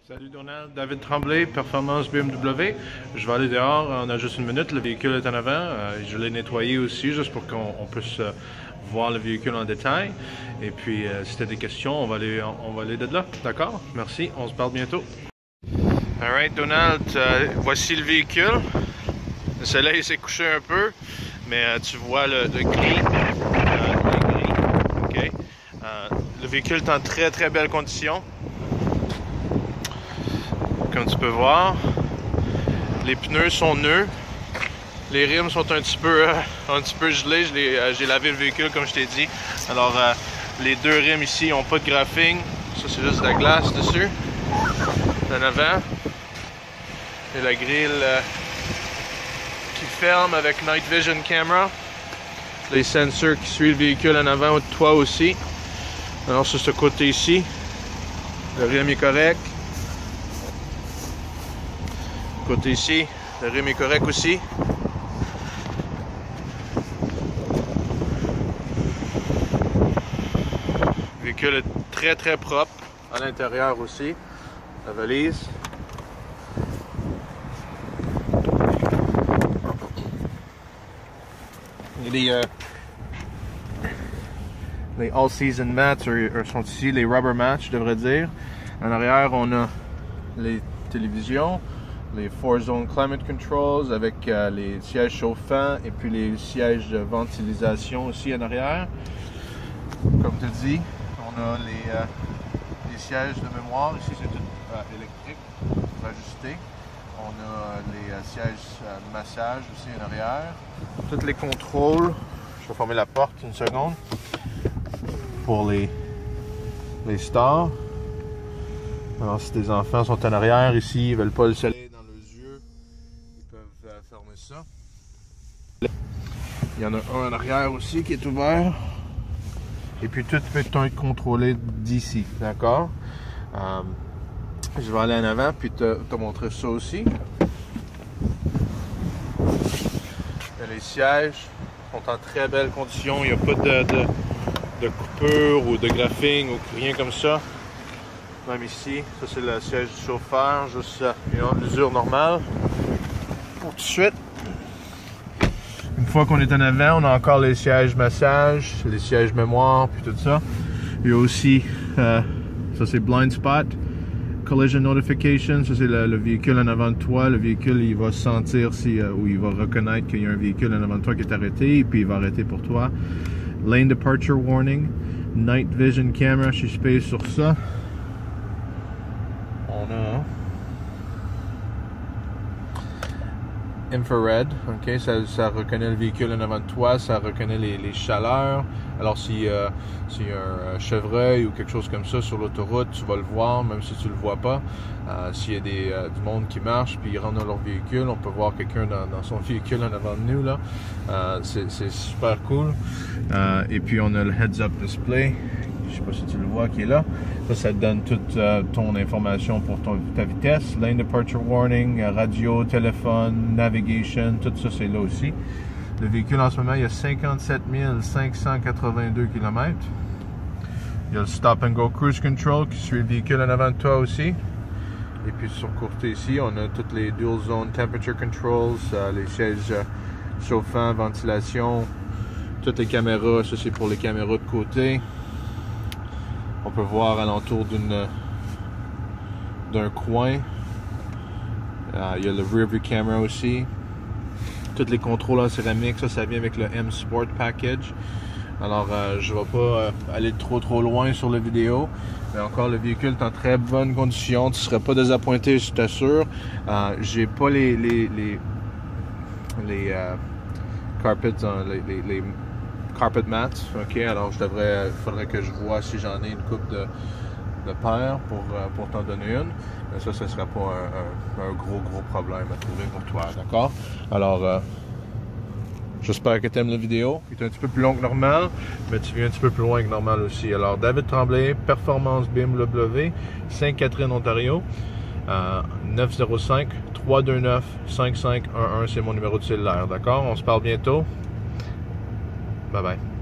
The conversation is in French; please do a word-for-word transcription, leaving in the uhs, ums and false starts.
Salut Donald, David Tremblay, Performance B M W. Je vais aller dehors, on a juste une minute, le véhicule est en avant. Euh, je l'ai nettoyé aussi, juste pour qu'on puisse euh, voir le véhicule en détail. Et puis, euh, si tu as des questions, on va aller, on, on va aller de là. D'accord? Merci, on se parle bientôt. Alright Donald, euh, voici le véhicule. Le soleil s'est couché un peu, mais euh, tu vois le, le gris. Euh, le gris. Okay. Euh, le véhicule est en très très belle condition. Comme tu peux voir, les pneus sont neufs, les rimes sont un petit peu, euh, un petit peu gelés. Euh, j'ai lavé le véhicule comme je t'ai dit. Alors euh, les deux rimes ici n'ont pas de graphing, ça c'est juste de la glace dessus. En avant, et la grille euh, qui ferme avec Night Vision Camera. Les sensors qui suivent le véhicule en avant de toi aussi. Alors sur ce côté ici, le rime est correct. Côté ici, le rime est correct aussi. Le véhicule est très très propre à l'intérieur aussi. La valise. Les, euh, les All Season Mats sont ici, les Rubber Mats je devrais dire. En arrière on a les télévisions. Les four zone climate controls avec euh, les sièges chauffants et puis les sièges de ventilation aussi en arrière. Comme tu dis, on a les, euh, les sièges de mémoire. Ici c'est tout euh, électrique, pour ajuster. On a les euh, sièges euh, de massage aussi en arrière. Tous les contrôles. Je vais fermer la porte une seconde pour les, les stars. Alors si tes enfants sont en arrière ici, ils ne veulent pas le soleil fermer ça. Il y en a un en arrière aussi qui est ouvert. Et puis tout peut être contrôlé d'ici, d'accord? Euh, je vais aller en avant puis te, te montrer ça aussi. Et les sièges sont en très belle condition. Il n'y a pas de, de, de coupure ou de graphing ou rien comme ça. Même ici, ça c'est le siège du chauffeur, juste une l'usure normale. Pour tout de suite. Une fois qu'on est en avant, on a encore les sièges massage, les sièges mémoire, puis tout ça. Il y a aussi, euh, ça c'est blind spot, collision notification, ça c'est le, le véhicule en avant de toi. Le véhicule, il va sentir si, euh, ou il va reconnaître qu'il y a un véhicule en avant de toi qui est arrêté, et puis il va arrêter pour toi. Lane departure warning, night vision camera, je suis spacé sur ça. On a infrared, ok, ça, ça reconnaît le véhicule en avant de toi, ça reconnaît les, les chaleurs. Alors si euh, s'il y a un chevreuil ou quelque chose comme ça sur l'autoroute, tu vas le voir, même si tu le vois pas. Euh, s'il y a des, euh, du monde qui marche puis ils rentrent dans leur véhicule, on peut voir quelqu'un dans, dans son véhicule en avant de nous là. Euh, c'est super cool. Euh, et puis on a le heads-up display. Je sais pas si tu le vois qui est là. Ça, ça te donne toute euh, ton information pour ton, ta vitesse. Lane departure warning, radio, téléphone, navigation, tout ça c'est là aussi. Le véhicule en ce moment, il y a cinquante-sept mille cinq cent quatre-vingt-deux kilomètres. Il y a le stop and go cruise control qui suit le véhicule en avant de toi aussi. Et puis sur le côté ici, on a toutes les dual zone temperature controls, euh, les sièges euh, chauffants, ventilation, toutes les caméras. Ça c'est pour les caméras de côté. On peut voir alentour d'une d'un coin. Euh, il y a le rear view camera aussi. Tous les contrôles en céramique, ça, ça vient avec le M Sport Package. Alors, euh, je ne vais pas euh, aller trop trop loin sur la vidéo. Mais encore, le véhicule est en très bonne condition. Tu ne serais pas désappointé, je t'assure. Euh, J'ai pas les les les, les euh, carpets, hein, les, les, les carpet mats, ok, alors je devrais, il faudrait que je vois si j'en ai une coupe de, de paires pour, pour t'en donner une, mais ça, ce ne sera pas un, un, un gros gros problème à trouver pour toi, d'accord? Alors, euh, j'espère que tu aimes la vidéo, qui est un petit peu plus long que normal, mais tu viens un petit peu plus loin que normal aussi. Alors, David Tremblay, Performance B M W, Sainte-Catherine, Ontario, euh, neuf zéro cinq, trois deux neuf, cinq cinq un un, c'est mon numéro de cellulaire, d'accord? On se parle bientôt. Bye bye.